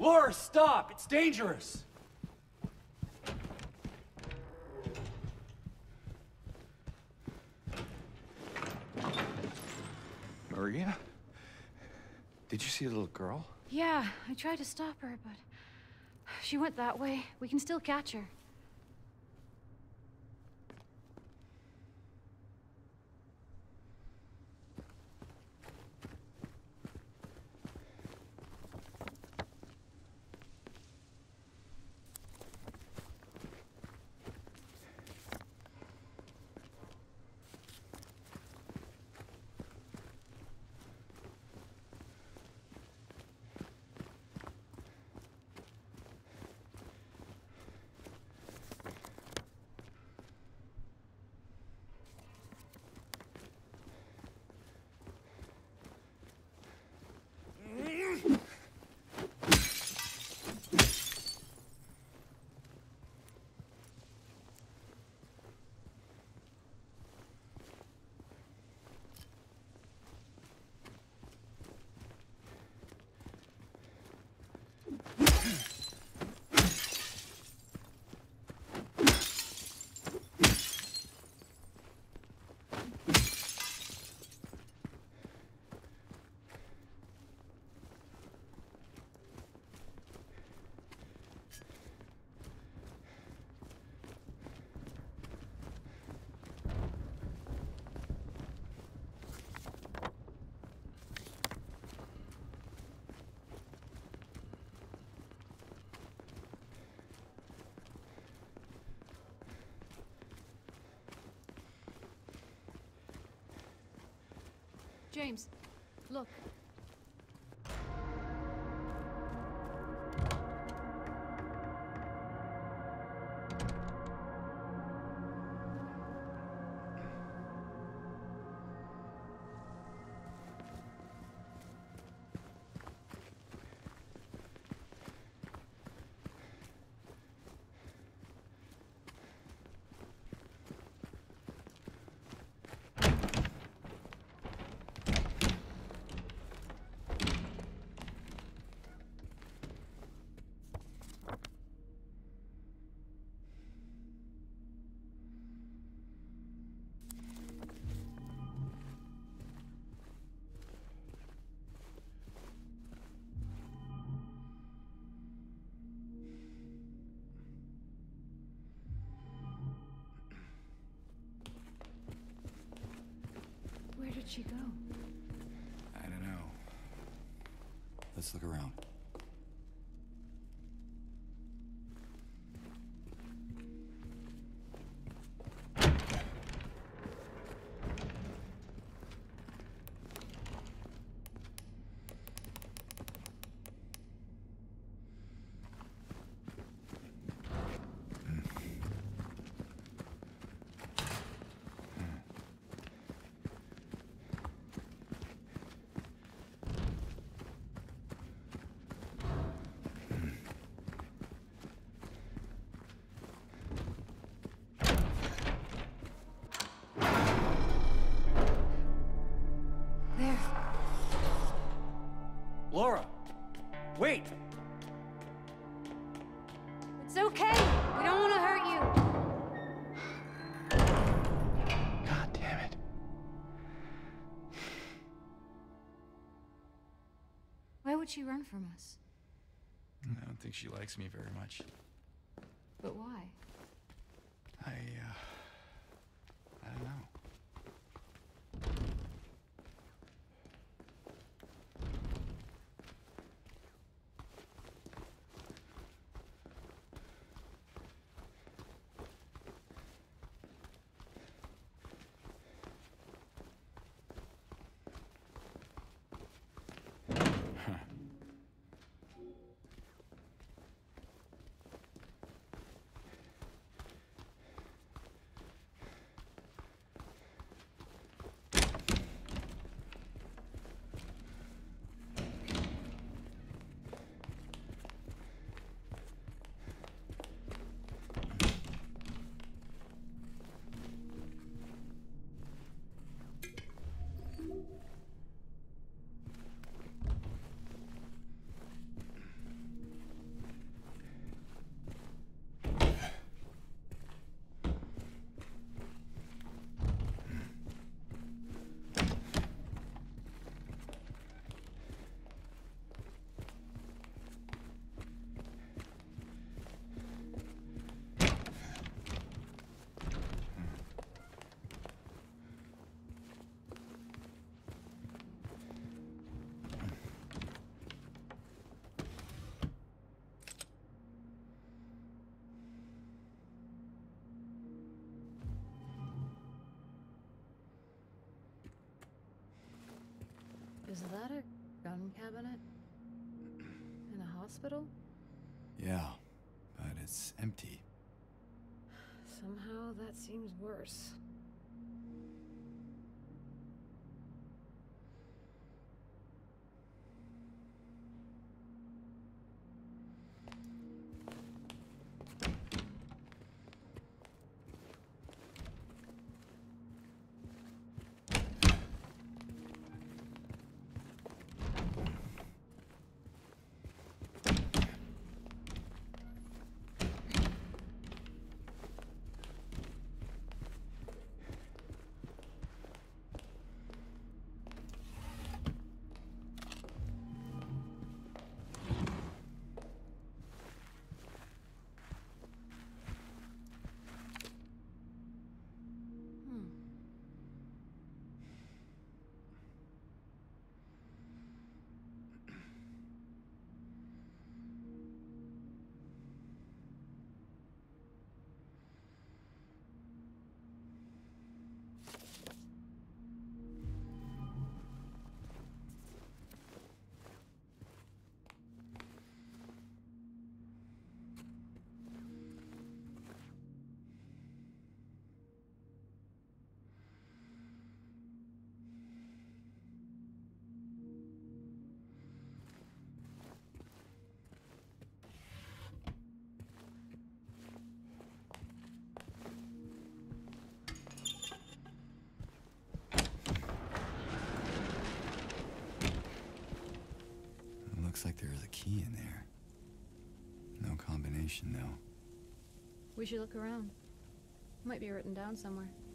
Laura, stop! It's dangerous! Maria? Did you see the little girl? Yeah, I tried to stop her, but she went that way. We can still catch her. James, look. Where did she go? I don't know. Let's look around. Laura! Wait! It's okay. We don't want to hurt you. God damn it. Why would she run from us? I don't think she likes me very much. But why? I don't know. Is that a gun cabinet? In a hospital? Yeah, but it's empty. Somehow that seems worse. Looks like there is a key in there. No combination, though. We should look around. Might be written down somewhere.